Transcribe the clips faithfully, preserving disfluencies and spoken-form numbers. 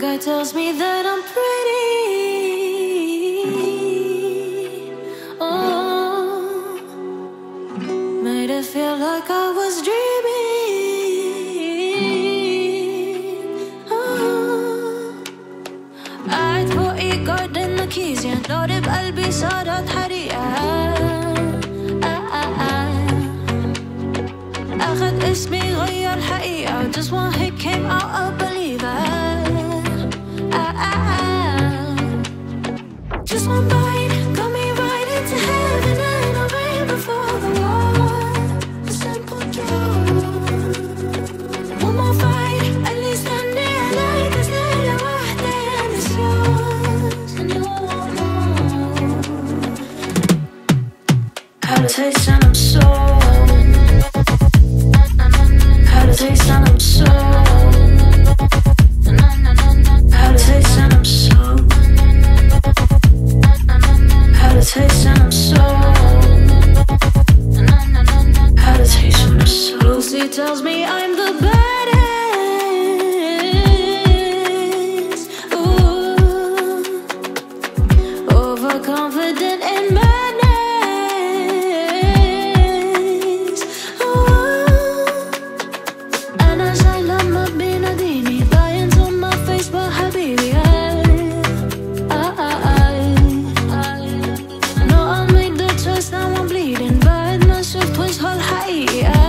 guy tells me that I'm pretty. Oh, made it feel like I was dreaming. Oh, قاعد فوقي جاردن keys يا ناري بقلبي صارت حريقة. أخد اسمي غير حقيقة. Just one hit came out a believer. Just one bite got me right into heaven, and I ran before the wall. A simple truth. One more fight, at least I'm near like there's ليلة واحدة and it's yours, and you won't know how to taste and I'm so. How to taste and I'm so. How to taste and I'm so. How to taste and I'm so. How to taste and I'm so. Lucy tells me I'm the baddest. Ooh, overconfident and madness. Ooh, أنا شايلة ما بيناديني باين on my face but حبيبي. Now I'm bleeding, but ما شفت وجه الحقيقة.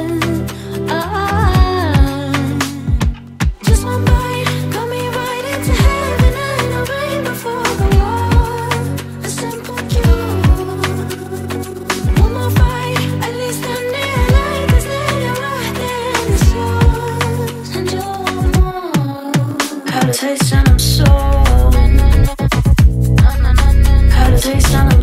Just one bite got me right into heaven, and I ran before the wall. A simple truth. One more fight, at least I'm near like there's ليلة واحدة and it's yours, and you won't know how to taste and I'm so. How to taste and I'm